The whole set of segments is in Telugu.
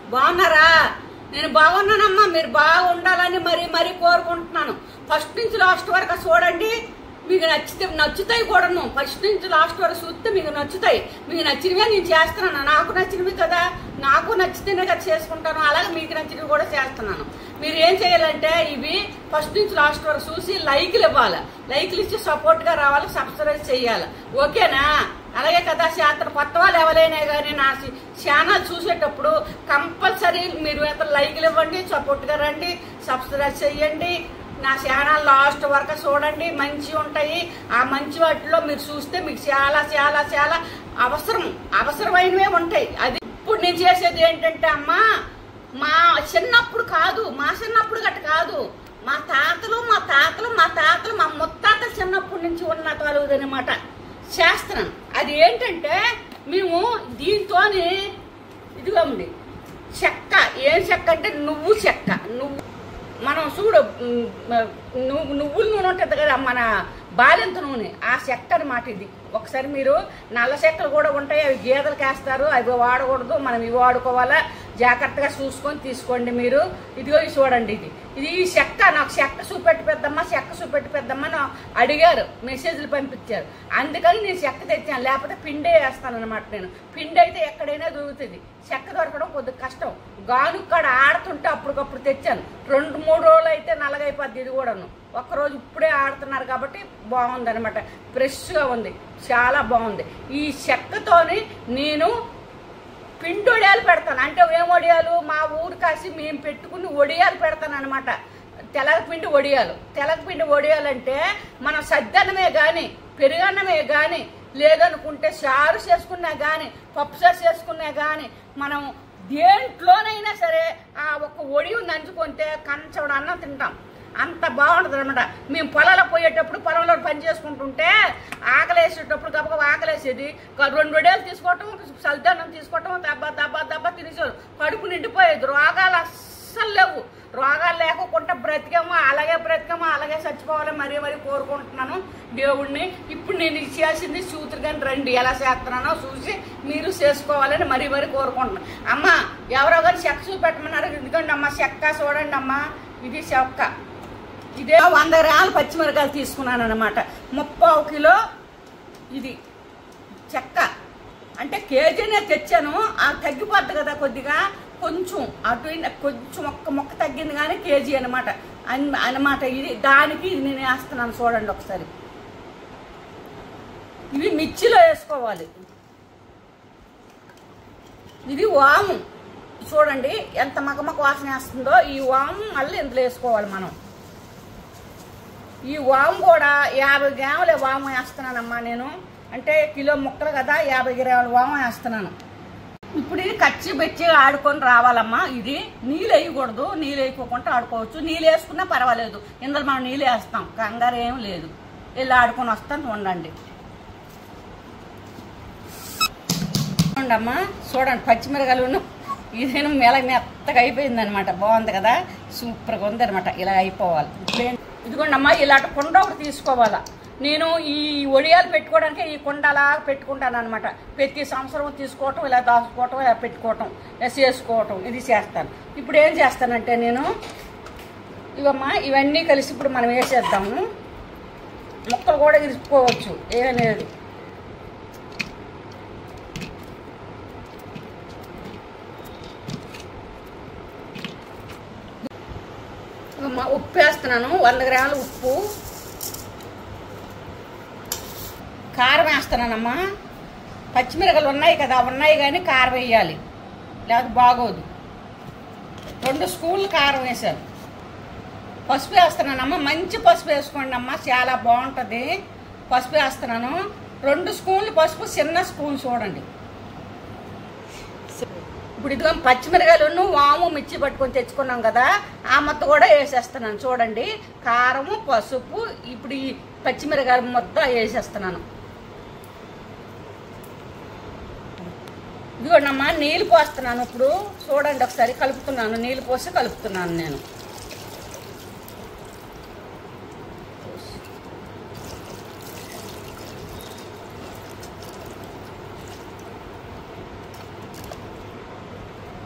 బాగున్నారా? నేను బాగున్నానమ్మా. మీరు బాగుండాలని మరీ కోరుకుంటున్నాను. ఫస్ట్ నుంచి లాస్ట్ వరకు చూడండి, మీకు నచ్చుతాయి కూడాను. ఫస్ట్ నుంచి లాస్ట్ వరకు చూస్తే మీకు నచ్చుతాయి. మీకు నచ్చినవే నేను చేస్తున్నాను. నాకు నచ్చినవి కదా, నాకు నచ్చితేనే కదా చేసుకుంటాను. అలాగే మీకు నచ్చినవి కూడా చేస్తున్నాను. మీరు ఏం చేయాలంటే ఇవి ఫస్ట్ నుంచి లాస్ట్ వరకు చూసి లైక్లు ఇవ్వాలి. లైక్లు ఇచ్చి సపోర్ట్గా రావాలి, సబ్స్క్రైబ్ చేయాలి. ఓకేనా? అలాగే కదా శాస్త్ర కొత్త వాళ్ళు ఎవరైనా కానీ నా ఛానల్ చూసేటప్పుడు కంపల్సరీ మీరు లైక్లు ఇవ్వండి, సపోర్ట్గా రండి, సబ్స్క్రైబ్ చేయండి. నా ఛానల్ లాస్ట్ వరకు చూడండి, మంచి ఉంటాయి. ఆ మంచి వాటిలో మీరు చూస్తే మీకు చాలా చాలా చాలా అవసరమైనవే ఉంటాయి. అది ఇప్పుడు నేను చేసేది ఏంటంటే అమ్మా, మా చిన్నప్పుడు కాదు, మా చిన్నప్పుడు గట్ట కాదు, మా తాతలు మా ముత్తాతలు చిన్నప్పటి నుంచి ఉన్న తలుగుదనమాట చేస్తున్నాను. అది ఏంటంటే మేము దీంతో ఇదిగా ఉంది చెక్క. ఏం చెక్క అంటే నువ్వు చెక్క. మనం చూడు నువ్వుల నూనె ఉంటుంది కదా, మన బాలింత నూనె, ఆ చెక్క అనమాట ఇది. ఒకసారి మీరు నల్ల చెక్కలు కూడా ఉంటాయి, అవి గేదెలకు వేస్తారు, అవి వాడకూడదు, మనం ఇవి వాడుకోవాలా. జాగ్రత్తగా చూసుకొని తీసుకోండి మీరు. ఇదిగో చూడండి, ఇది చెక్క. నాకు చెక్క చూపెట్టి పెద్దమ్మా అని అడిగారు, మెసేజ్లు పంపించారు. అందుకని నేను చెక్క తెచ్చాను, లేకపోతే పిండే వేస్తాను అనమాట. నేను పిండి అయితే ఎక్కడైనా దొరుకుతుంది, చెక్క దొరకడం కొద్దిగా కష్టం. గానుక్కడ ఆడుతుంటే అప్పటికప్పుడు తెచ్చాను. 2-3 రోజులు అయితే నల్లగైపోద్ది. ఇది కూడాను ఒక్కరోజు ఇప్పుడే ఆడుతున్నారు కాబట్టి బాగుంది అనమాట, ఫ్రెష్గా ఉంది, చాలా బాగుంది. ఈ చెక్కతోని నేను పిండి వడియాలు పెడతాను. అంటే ఏం వడియాలు? మా ఊరు కాసి మేము పెట్టుకుని వడియాలు పెడతాను అనమాట. తెలగపిండి వడియాలు అంటే మనం సద్దన్నమే కానీ, పెరుగన్నమే కానీ, లేదనుకుంటే చారు చేసుకున్నా కానీ, పప్పు చారు చేసుకున్నా కానీ, మనం దేంట్లోనైనా సరే ఆ ఒక్క వడియం నంచుకుంటే కంచడు అన్నం తింటాం. అంత బాగుంటుంది అనమాట. మేము పొలాల్లో పోయేటప్పుడు, పొలంలో పని చేసుకుంటుంటే ఆకలేసేటప్పుడు గబగబ ఆకలేసేది, 2 వడియాలు తీసుకోవటం, సల్దన్నం తీసుకోవటం, దబ్బా తినేసారు. కడుపు నిండిపోయేది. రోగాలు అస్సలు లేవు. రోగాలు లేకుండా బ్రతికామో అలాగే చచ్చిపోవాలి మరీ కోరుకుంటున్నాను దేవుణ్ణి. ఇప్పుడు నేను చేసింది చూతురు కానీ రండి, ఎలా చేస్తున్నానో చూసి మీరు చేసుకోవాలని మరీ కోరుకుంటున్నాను. అమ్మ ఎవరో కానీ చెక్క చూపెట్టమన్నారు. ఎందుకంటే అమ్మ చెక్క చూడండి అమ్మ, ఇది చెక్క. ఇదే 100 గ్రాములు పచ్చిమిరకాయలు తీసుకున్నాను అనమాట. 30 కిలో ఇది చెక్క. అంటే కేజీనే తెచ్చాను. ఆ తగ్గిపోద్ది కదా కొద్దిగా, కొంచెం అటు కొంచెం ఒక్క మొక్క తగ్గింది కానీ కేజీ అనమాట ఇది. దానికి ఇది నేను వేస్తున్నాను చూడండి ఒకసారి. ఇవి మిర్చిలో వేసుకోవాలి. ఇది వాము చూడండి ఎంత మగమక వాసన వేస్తుందో. ఈ వాము మళ్ళీ ఇందులో వేసుకోవాలి మనం. ఈ వాము కూడా 50 గ్రాముల వాము వేస్తున్నానమ్మా నేను. అంటే కిలో ముక్కలు కదా, 50 గ్రాముల వాము వేస్తున్నాను. ఇప్పుడు ఇది కచ్చి బెచ్చి ఆడుకొని రావాలమ్మా. ఇది నీళ్ళు వేయకూడదు, నీళ్ళు వేయకోకుండా ఆడుకోవచ్చు. నీళ్ళు వేసుకున్నా పర్వాలేదు, ఇందులో మనం నీళ్ళు వేస్తాం, కంగారు ఏం లేదు. వెళ్ళి ఆడుకొని వస్తాను ఉండండి. అమ్మా చూడండి పచ్చిమిరకాయలు ఇదేను మెత్తగా అయిపోయింది అనమాట. బాగుంది కదా, సూపర్గా ఉంది అనమాట. ఇలా అయిపోవాలి. ఇదిగోండి అమ్మా, ఇలాంటి కుండ ఒకటి తీసుకోవాలా. నేను ఈ వడియాలు పెట్టుకోవడానికి ఈ కుండ అలా పెట్టుకుంటాను అనమాట. ప్రతి సంవత్సరం తీసుకోవటం, ఇలా దాచుకోవటం, ఇలా పెట్టుకోవటం, ఇలా చేసుకోవటం, ఇది చేస్తాను. ఇప్పుడు ఏం చేస్తానంటే నేను ఇవమ్మా ఇవన్నీ కలిసి ఇప్పుడు మనం వేసేద్దాము. ముక్కలు కూడా ఇరుచుకోవచ్చు, ఏం లేదు. ఉప్పు వేస్తున్నాను, 100 గ్రాముల ఉప్పు. కారం వేస్తున్నానమ్మా. పచ్చిమిరకాయలు ఉన్నాయి కదా, ఉన్నాయి కానీ కారం వేయాలి, లేకపోతే బాగోదు. 2 స్పూన్లు కారం వేసాను. పసుపు వేస్తున్నానమ్మా. మంచి పసుపు వేసుకోండి అమ్మా, చాలా బాగుంటుంది. పసుపు వేస్తున్నాను. 2 స్పూన్లు పసుపు, చిన్న స్పూన్ చూడండి. ఇప్పుడు ఇదిగో పచ్చిమిరకాయలు వాము మిర్చి పట్టుకొని తెచ్చుకున్నాం కదా, ఆ మొత్త కూడా వేసేస్తున్నాను చూడండి. కారము పసుపు, ఇప్పుడు ఈ పచ్చిమిరకాయలు మొత్తం వేసేస్తున్నాను. ఇదిగోండమ్మా నీళ్ళు పోస్తున్నాను. ఇప్పుడు చూడండి ఒకసారి కలుపుతున్నాను, నీళ్ళు పోసి కలుపుతున్నాను నేను.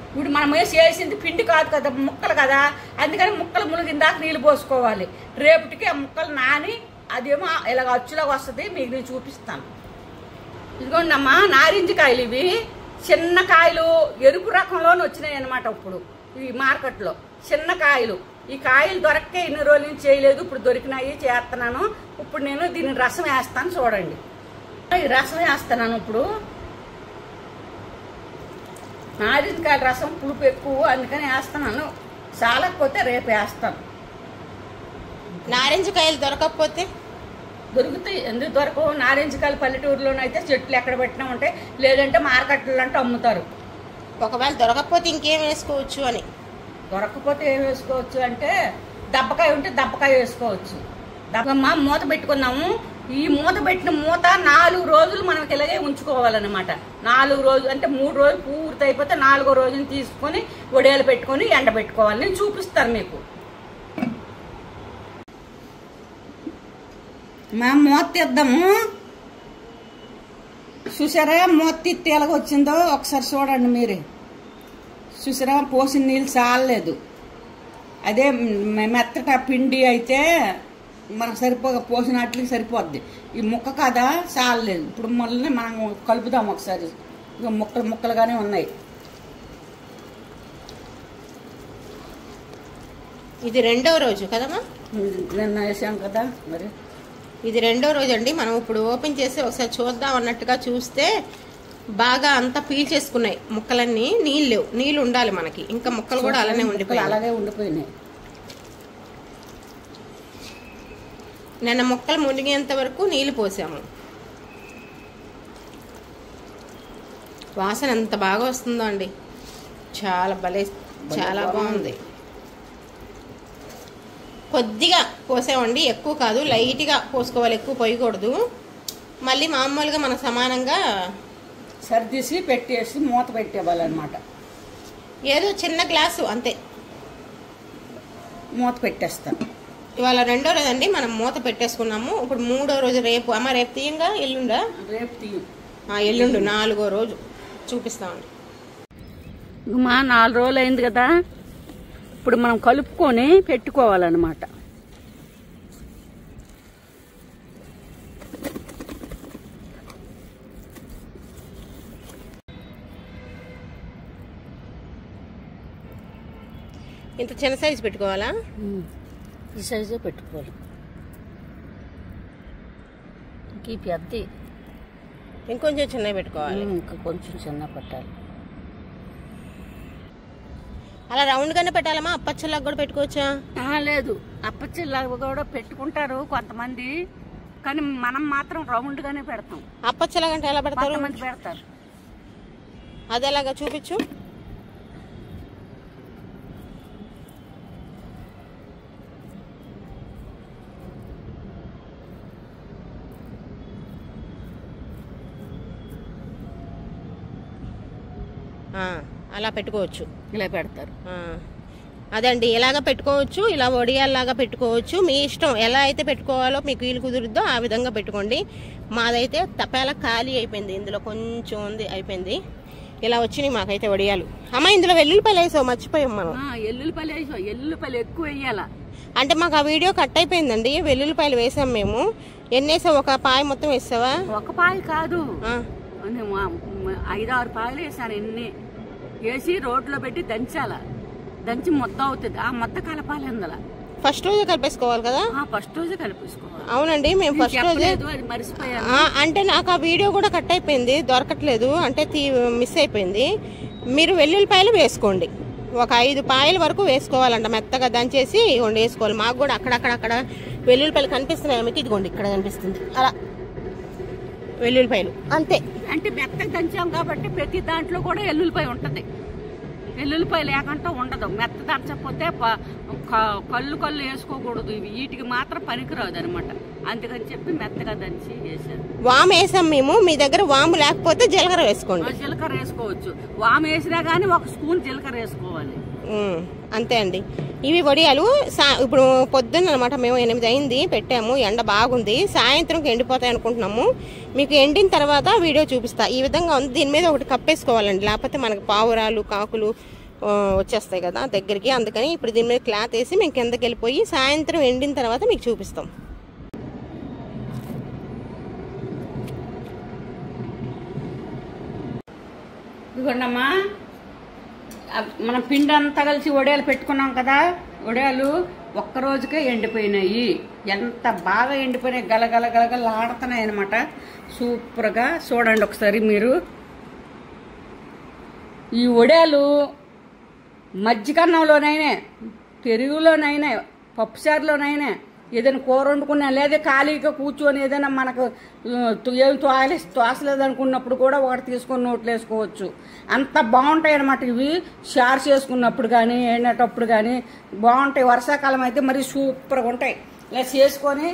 ఇప్పుడు మనం చేసింది పిండి కాదు కదా, ముక్కలు కదా, అందుకని ముక్కలు మునిగిందాక నీళ్ళు పోసుకోవాలి. రేపటికి ఆ ముక్కలు నాని అదేమో ఇలాగ అచ్చులాగా వస్తుంది. మీకు నేను చూపిస్తాను. ఇదిగోండి అమ్మా, నారింజ కాయలు ఇవి. చిన్న కాయలు ఎరుపు రకంలోనే వచ్చినాయి అన్నమాట. ఇప్పుడు ఈ మార్కెట్లో చిన్న కాయలు. ఈ కాయలు దొరక్కే ఇన్ని రోజుల నుంచి చేయలేదు, ఇప్పుడు దొరికినాయి, చేస్తున్నాను. ఇప్పుడు నేను దీని రసం వేస్తాను, చూడండి. ఈ రసం వేస్తున్నాను. ఇప్పుడు నారింజకాయల రసం పులుపు ఎక్కువ, అందుకని వేస్తున్నాను. చాలకపోతే రేపు వేస్తాను. నారింజకాయలు దొరకకపోతే దొరుకుతాయి. ఎందుకు దొరకవు? నారింజకాయలు పల్లెటూరులోనైతే చెట్లు ఎక్కడ పెట్టినా ఉంటాయి, లేదంటే మార్కెట్లో అంటే అమ్ముతారు. ఒకవేళ దొరకకపోతే ఇంకేం వేసుకోవచ్చు అని. దొరకకపోతే ఏం వేసుకోవచ్చు అంటే దబ్బకాయ ఉంటే దబ్బకాయ వేసుకోవచ్చు. దబ్బమ్మ మూత పెట్టుకున్నాము. ఈ మూత పెట్టిన మూత 4 రోజులు మనకి ఇలాగే ఉంచుకోవాలన్నమాట. 4 రోజులు అంటే 3 రోజులు పూర్తి అయిపోతే 4వ రోజుని తీసుకొని వడియాలు పెట్టుకొని ఎండబెట్టుకోవాలి. నేను చూపిస్తాను మీకు. మేము మూత తీద్దాము. చూసారా మూత తీస్తే ఎలాగ వచ్చిందో ఒకసారి చూడండి మీరే. చూసారా పోసిన నీళ్ళు చాలలేదు. అదే మెత్తట పిండి అయితే మనకు పోసిన వాటికి సరిపోద్ది. ఈ ముక్క కదా చాలలేదు. ఇప్పుడు మళ్ళీ మనం కలుపుదాం ఒకసారి. ఇక ముక్కలు ముక్కలుగానే ఉన్నాయి. ఇది 2వ రోజు కదమ్మా? నిన్న వేసాం కదా మరి. ఇది 2వ రోజు అండి. మనం ఇప్పుడు ఓపెన్ చేసి ఒకసారి చూద్దాం అన్నట్టుగా చూస్తే బాగా అంతా పీల్చేసుకున్నాయి ముక్కలన్నీ. నీళ్ళు ఉండాలి మనకి. ఇంకా ముక్కలు కూడా అలాగే ఉండిపోయినాయి. నిన్న ముక్కలు మునిగేంత వరకు నీళ్ళు పోసాము. వాసన ఎంత బాగా వస్తుందో అండి. చాలా చాలా బాగుంది. కొద్దిగా పోసామండి, ఎక్కువ కాదు, లైట్గా పోసుకోవాలి, ఎక్కువ పోయకూడదు. మళ్ళీ మామూలుగా మనం సమానంగా సర్దీసి పెట్టేసి మూత పెట్టేవాళ్ళనమాట. ఏదో చిన్న గ్లాసు అంతే మూత పెట్టేస్తాను. ఇవాళ 2వ రోజు అండి, మనం మూత పెట్టేసుకున్నాము. ఇప్పుడు 3వ రోజు రేపు. అమ్మ రేపు తీయంగా? ఎల్లుండా? రేపు తీయం. ఎల్లుండు 4వ రోజు చూపిస్తామండి. మా 4 రోజులు అయింది కదా. ఇప్పుడు మనం కలుపుకొని పెట్టుకోవాలన్నమాట. ఇంత చిన్న సైజు పెట్టుకోవాలా? ఈ సైజే పెట్టుకోవాలి. ఈ పెద్ద ఇంకొంచెం చిన్నవి పెట్టుకోవాలి. ఇంకా కొంచెం చిన్న పెట్టాలి. అలా రౌండ్గానే పెట్టాలమ్మా? అప్పచ్చల్లాగా కూడా పెట్టుకోవచ్చా? లేదు, అప్పచ్చల్లాగా కూడా పెట్టుకుంటారు కొంతమంది, కానీ మనం మాత్రం రౌండ్గానే పెడతాం. అప్పచ్చలాగంటే ఎలా పెడతారు? కొంతమంది పెడతారు. అది ఎలాగా చూపించు. అలా పెట్టుకోవచ్చు. ఇలా పెడతారు. అదండి, ఇలాగ పెట్టుకోవచ్చు, ఇలా వడియాల్లాగా పెట్టుకోవచ్చు. మీ ఇష్టం, ఎలా అయితే పెట్టుకోవాలో మీకు వీలు కుదురుద్దో ఆ విధంగా పెట్టుకోండి. మాదైతే తపేలా ఖాళీ అయిపోయింది, ఇందులో కొంచెం ఉంది, అయిపోయింది. ఇలా వచ్చినాయి మాకైతే వడియాలు. అమ్మ ఇందులో వెల్లుల్లిపాయలు వేసావు, మర్చిపోయాం మనం. ఎల్లుల్లిపాయలు వేసావు. ఎల్లుల్లిపాయలు ఎక్కువ వేయాల. అంటే మాకు ఆ వీడియో కట్ అయిపోయిందండి. వెల్లుల్లిపాయలు వేసాం మేము. ఎన్ని వేసావు? ఒక పాయ మొత్తం వేసావా? ఒక పాయ కాదు, 5-6 పాయలు వేసాను. ఎన్ని వేసి రోడ్లో పెట్టి దంచాల. దంచి ముద్ద అవుతుంది. ఆ ముద్ద కలపాలి. అందులో ఫస్ట్ రోజే కలిపేసుకోవాలి కదా? ఫస్ట్ రోజే కలిపేసుకోవాలి. అవునండి, మేము ఫస్ట్ రోజే మర్చిపోయాను. అంటే నాకు ఆ వీడియో కూడా కట్ అయిపోయింది, దొరకట్లేదు, అంటే మిస్ అయిపోయింది. మీరు వెల్లుల్లిపాయలు వేసుకోండి. ఒక 5 పాయల వరకు వేసుకోవాలంట, మెత్తగా దంచేసి ఇవ్వండి వేసుకోవాలి. మాకు కూడా అక్కడక్కడ వెల్లుల్లిపాయలు కనిపిస్తున్నాయి మీకు. ఇదిగోండి ఇక్కడ కనిపిస్తుంది. అలా వెల్లుల్లిపాయలు అంతే. అంటే మెత్తగా దంచాం కాబట్టి ప్రతి దాంట్లో కూడా ఎల్లుల్లిపాయ ఉంటుంది. ఎల్లుల్లిపాయ లేకుండా ఉండదు. మెత్త దంచకపోతే కళ్ళు వేసుకోకూడదు. ఇవి వీటికి మాత్రం పనికిరాదు అనమాట. అందుకని చెప్పి మెత్తగా దంచి వేసారు. వాము వేసాం మేము. మీ దగ్గర వాము లేకపోతే జీలకర్ర వేసుకోండి. జీలకర్ర వేసుకోవచ్చు. వాము వేసినా కానీ 1 స్పూన్ జీలకర్ర వేసుకోవాలి. అంతే అండి. ఇవి వడియాలు ఇప్పుడు పొద్దున్న అనమాట. మేము 8 అయింది పెట్టాము. ఎండ బాగుంది. సాయంత్రంకి ఎండిపోతాయి అనుకుంటున్నాము. మీకు ఎండిన తర్వాత వీడియో చూపిస్తా. ఈ విధంగా ఉంది. దీని మీద ఒకటి కప్పేసుకోవాలండి, లేకపోతే మనకి పావురాలు, కాకులు వచ్చేస్తాయి కదా దగ్గరికి. అందుకని ఇప్పుడు దీని మీద క్లాత్ వేసి మేము కిందకి వెళ్ళిపోయి సాయంత్రం ఎండిన తర్వాత మీకు చూపిస్తాం. ఇదిగోండమ్మా, మనం పిండి అంతా కలిసి వడియాలు పెట్టుకున్నాం కదా, వడియాలు ఒక్కరోజుకే ఎండిపోయినాయి. ఎంత బాగా ఎండిపోయినాయి, గలగల గలగల ఆడుతున్నాయి అనమాట. సూపర్గా చూడండి ఒకసారి మీరు. ఈ వడియాలు మజ్జిగన్నంలోనైనా, పెరుగులోనైనా, పప్పుచారులోనైనా, ఏదైనా కూర వండుకున్నా లేదా ఖాళీగా కూర్చొని ఏదైనా మనకు ఏం తోసలేదు అనుకున్నప్పుడు కూడా ఒకటి తీసుకొని నోట్లు వేసుకోవచ్చు. అంత బాగుంటాయి అన్నమాట ఇవి. షార్ చేసుకున్నప్పుడు కానీ ఎండేటప్పుడు కానీ బాగుంటాయి. వర్షాకాలం అయితే మరి సూపర్గా ఉంటాయి. ఇలా చేసుకొని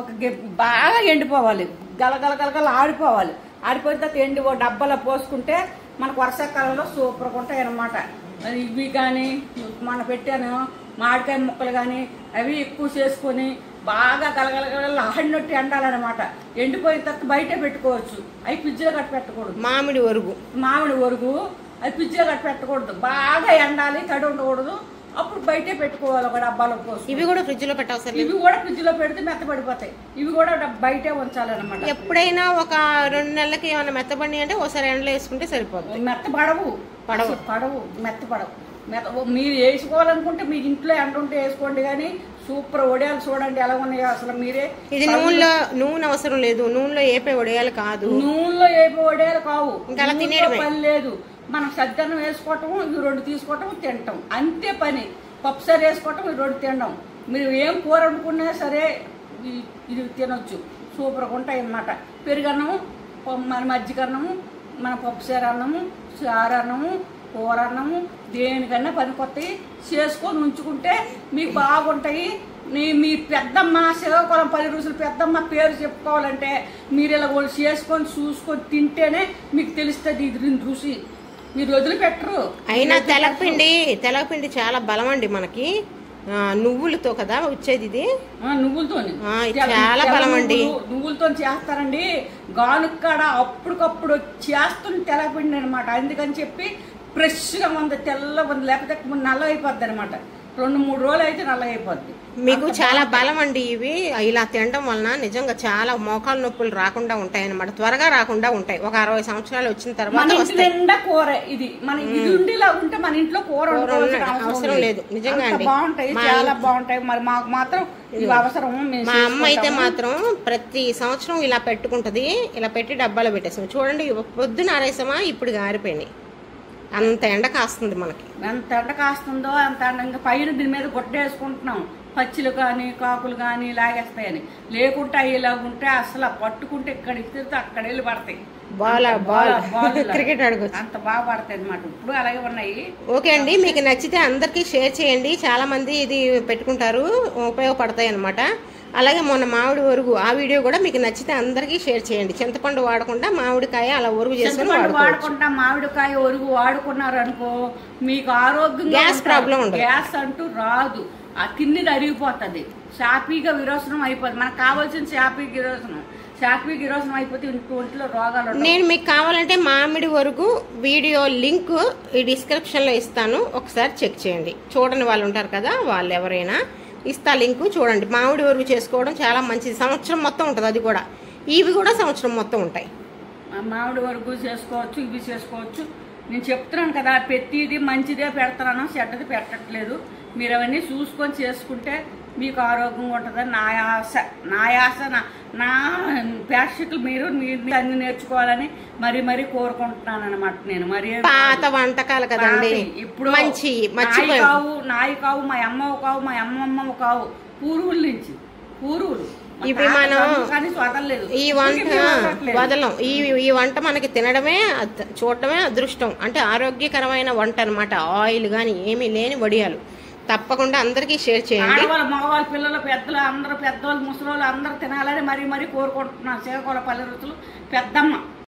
బాగా ఎండిపోవాలి, గలగల గలగల ఆడిపోవాలి. ఆడిపోయిన తర్వాత ఎండి ఓ డబ్బాలో పోసుకుంటే మనకు వర్షాకాలంలో సూపర్గా ఉంటాయి అన్నమాట. ఇవి కానీ మన పెట్టాను మామిడికాయ ముక్కలు కానీ అవి ఎక్కువ చేసుకొని బాగా గలగలగల ఆడినట్టు ఎండాలన్నమాట. ఎండిపోయిన తర్వాత బయటే పెట్టుకోవచ్చు. అవి ఫ్రిడ్జ్లో కట్టి పెట్టకూడదు. మామిడి ఒరుగు అది ఫ్రిడ్జ్లో కట్టి పెట్టకూడదు. బాగా ఎండాలి, తడి ఉండకూడదు. అప్పుడు బయటే పెట్టుకోవాలి ఒక డబ్బాలో పోసి. ఇవి కూడా ఫ్రిడ్జ్ లో పెట్టవసరం. ఇవి కూడా ఫ్రిడ్జ్ లో పెడితే మెత్తబడిపోతాయి. ఇవి కూడా బయటే ఉంచాలన్నమాట. ఎప్పుడైనా ఒక 2 నెలలకి ఏమైనా మెత్తబడి అంటే ఒకసారి ఎండలో వేసుకుంటే సరిపోతుంది. మెత్తపడవు, మెత్తపడవు. మీరు వేసుకోవాలనుకుంటే మీ ఇంట్లో ఎండ ఉంటే వేసుకోండి. కానీ సూపర్ వడియాలు చూడండి ఎలా ఉన్నాయో అసలు మీరే. ఇది నూనె అవసరం లేదు, నూనెలో ఏపే వడియాలు కాదు, నూనెలో ఏపే వడియాలు కావు. ఇంకా తినేయడమే పని లేదు. మనం సజ్జనం వేసుకోవటం, ఇవి 2 తీసుకోవటం, తినటం అంతే పని. పప్పుసారి వేసుకోవటం, ఇవి 2 తినడం. మీరు ఏం కూర వండుకున్నా సరే ఇది తినొచ్చు. సూపర్గా ఉంటాయి అన్నమాట. పెరుగన్నము, మన మజ్జిగన్నము, మన పప్పుసారి అన్నము, చారు అన్నము, కూర అన్నము, దేనికన్నా పనికొస్తాయి. చేసుకొని ఉంచుకుంటే మీకు బాగుంటాయి. మీ పెద్దమ్మ శ్రీకాకుళం 10 రోజులు పెద్దమ్మ పేరు చెప్పుకోవాలంటే మీరు ఇలా చేసుకొని చూసుకొని తింటేనే మీకు తెలుస్తుంది ఇది రుచి. మీరు వదిలిపెట్టరు. అయినా తెలగపిండి చాలా బలం అండి మనకి. నువ్వులతో కదా వచ్చేది ఇది. నువ్వులతో చాలా బలం అండి. నువ్వులతో చేస్తారండి. గానుక్కడ అప్పటికప్పుడు చేస్తుంది తెలగపిండి అనమాట. అందుకని చెప్పి ఫ్రెష్గా ఉంది, తెల్ల ఉంది. లేకపోతే నల్ల అయిపోద్ది అనమాట. 2-3 రోజులు అయితే నల్ల అయిపోద్ది. మీకు చాలా బలం అండి ఇవి. ఇలా తినడం వలన నిజంగా చాలా మోకాలు నొప్పులు రాకుండా ఉంటాయి అనమాట. త్వరగా రాకుండా ఉంటాయి. ఒక 60 సంవత్సరాలు వచ్చిన తర్వాత కూర ఇది మన ఉండిలా ఉంటే మన ఇంట్లో కూర అవసరం లేదు. నిజంగా అండి బాగుంటాయి, చాలా బాగుంటాయి. మరి మాకు మాత్రం అవసరం. మా అమ్మ అయితే మాత్రం ప్రతి సంవత్సరం ఇలా పెట్టుకుంటది. ఇలా పెట్టి డబ్బాలో పెట్టేసాం. చూడండి పొద్దున ఆరేసామా, ఇప్పుడు గారిపోయినాయి. అంత ఎండ కాస్తుంది మనకి. ఎంత ఎండ కాస్తుందో అంత ఎండ. ఇంకా పైన దీని మీద గుడ్డేసుకుంటున్నాం. పచ్చిలు కానీ కాకులు కానీ లాగేస్తాయని. లేకుంటే ఇలాగుంటే అసలు పట్టుకుంటే ఇక్కడ ఇస్తే అక్కడ వెళ్ళి పడతాయి. క్రికెట్ ఆడుకోవచ్చు, అంత బాగా పడతాయి అనమాట. ఇప్పుడు అలాగే ఉన్నాయి. ఓకే అండి, మీకు నచ్చితే అందరికీ షేర్ చేయండి. చాలా మంది ఇది పెట్టుకుంటారు, ఉపయోగపడతాయి అనమాట. అలాగే మొన్న మామిడి ఒరుగు ఆ వీడియో కూడా మీకు నచ్చితే అందరికీ షేర్ చేయండి. చింతపండు వాడకుండా మామిడికాయ అలా ఒరుగు చేసుకుని వాడకుండా మామిడికాయ ఒరుగు వాడుకున్నారు అనుకో మీకు ఆరోగ్యం, గ్యాస్ ప్రాబ్లం ఉండదు. గ్యాస్ అంటూ రాదు. ఆ తిన్నది అరిగిపోతుంది. షాపీగా విరోచనం అయిపోతుంది. మనకు కావాల్సిన షాపీ గిరోసనం అయిపోతే ఒంట్లో రోగాలు. నేను మీకు కావాలంటే మామిడి ఒరుగు వీడియో లింక్ ఈ డిస్క్రిప్షన్ లో ఇస్తాను. ఒకసారి చెక్ చేయండి. చూడని వాళ్ళు ఉంటారు కదా, వాళ్ళు ఎవరైనా ఇస్తా లింకు. చూడండి, మామిడి ఒరుగు చేసుకోవడం చాలా మంచిది. సంవత్సరం మొత్తం ఉంటుంది. అది కూడా ఇవి కూడా సంవత్సరం మొత్తం ఉంటాయి. మామిడి ఒరుగు చేసుకోవచ్చు, ఇవి చేసుకోవచ్చు. నేను చెప్తున్నాను కదా, ప్రతిది మంచిదే పెడతాను, చెడ్డది పెట్టట్లేదు. మీరు అవన్నీ చూసుకొని చేసుకుంటే మీకు ఆరోగ్యంగా ఉంటుందని నా ఆశ నా ప్రేక్షకులు మీరు అన్ని నేర్చుకోవాలని మరీ కోరుకుంటున్నాను అనమాట. నేను మరి పాత వంటకాలు కదండి, ఇప్పుడు నాయి కావు, మా అమ్మవు కావు, మా అమ్మమ్మవు కావు, పూర్వుల నుంచి పూర్వులు. ఇవి మనం ఈ వంట వదలం. ఈ వంట మనకి తినడమే చూడటమే అదృష్టం. అంటే ఆరోగ్యకరమైన వంట అనమాట. ఆయిల్ కానీ ఏమీ లేని వడియాలు. తప్పకుండా అందరికీ షేర్ చేయండి. ఆడవాళ్ళు, మగవాళ్ళు, పిల్లలు, పెద్దలు అందరూ, పెద్దవాళ్ళు, ముసలోళ్ళు అందరూ తినాలని మరీ కోరుకుంటున్నాను. శ్రీకాకుళం 10 రుచులు పెద్దమ్మ.